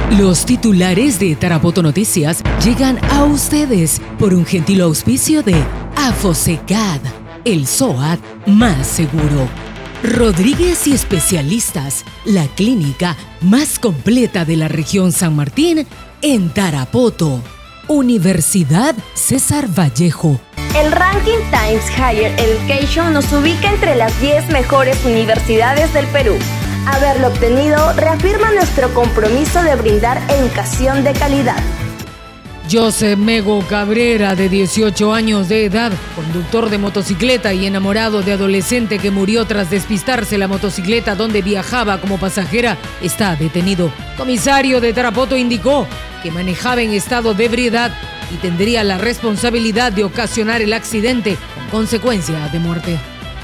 Los titulares de Tarapoto Noticias llegan a ustedes por un gentil auspicio de Afosecad, el SOAT más seguro. Rodríguez y Especialistas, la clínica más completa de la región San Martín en Tarapoto. Universidad César Vallejo. El ranking Times Higher Education nos ubica entre las 10 mejores universidades del Perú. Haberlo obtenido reafirma nuestro compromiso de brindar educación de calidad. Joseph Mego Cabrera, de 18 años de edad, conductor de motocicleta y enamorado de adolescente que murió tras despistarse la motocicleta donde viajaba como pasajera, está detenido. Comisario de Tarapoto indicó que manejaba en estado de ebriedad y tendría la responsabilidad de ocasionar el accidente con consecuencia de muerte.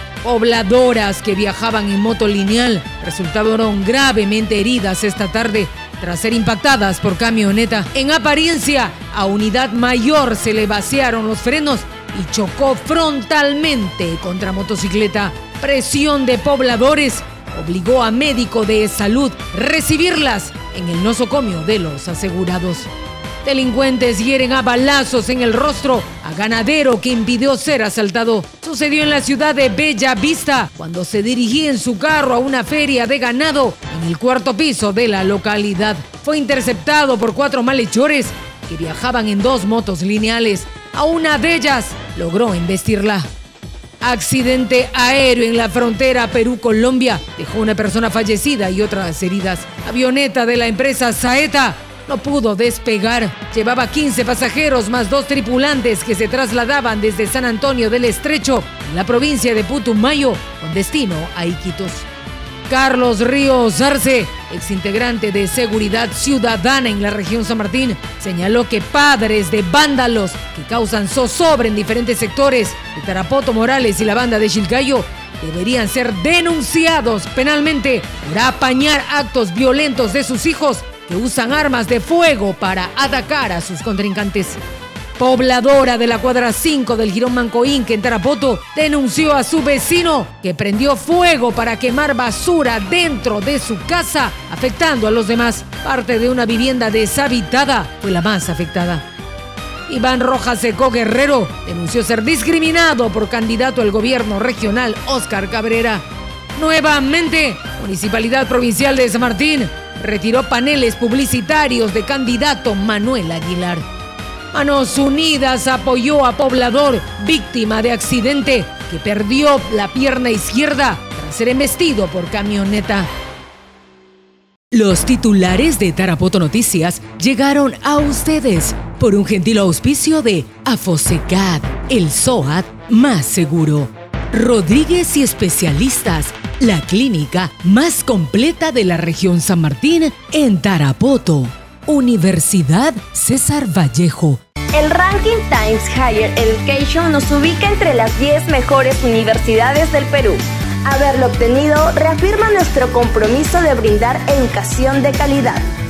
Pobladoras que viajaban en moto lineal resultaron gravemente heridas esta tarde tras ser impactadas por camioneta. En apariencia, a unidad mayor se le vaciaron los frenos y chocó frontalmente contra motocicleta. Presión de pobladores obligó a médico de salud recibirlas en el nosocomio de los asegurados. Delincuentes hieren a balazos en el rostro a ganadero que impidió ser asaltado. Sucedió en la ciudad de Bella Vista cuando se dirigía en su carro a una feria de ganado en el cuarto piso de la localidad. Fue interceptado por 4 malhechores que viajaban en 2 motos lineales. A una de ellas logró embestirla. Accidente aéreo en la frontera Perú-Colombia dejó una persona fallecida y otras heridas. Avioneta de la empresa Saeta no pudo despegar. Llevaba 15 pasajeros más 2 tripulantes que se trasladaban desde San Antonio del Estrecho, en la provincia de Putumayo, con destino a Iquitos. Carlos Ríos Arce, exintegrante de Seguridad Ciudadana en la región San Martín, señaló que padres de vándalos que causan zozobra en diferentes sectores de Tarapoto, Morales y la banda de Chilcayo deberían ser denunciados penalmente por apañar actos violentos de sus hijos que usan armas de fuego para atacar a sus contrincantes. Pobladora de la cuadra 5 del Jirón Mancoínque en Tarapoto denunció a su vecino que prendió fuego para quemar basura dentro de su casa, afectando a los demás. Parte de una vivienda deshabitada fue la más afectada. Iván Rojas Secó Guerrero denunció ser discriminado por candidato al gobierno regional Óscar Cabrera. Nuevamente, Municipalidad Provincial de San Martín retiró paneles publicitarios de candidato Manuel Aguilar. Manos Unidas apoyó a poblador víctima de accidente que perdió la pierna izquierda tras ser embestido por camioneta. Los titulares de Tarapoto Noticias llegaron a ustedes por un gentil auspicio de Afosecad, el SOAT más seguro. Rodríguez y Especialistas, la clínica más completa de la región San Martín en Tarapoto. Universidad César Vallejo. El ranking Times Higher Education nos ubica entre las 10 mejores universidades del Perú. Haberlo obtenido reafirma nuestro compromiso de brindar educación de calidad.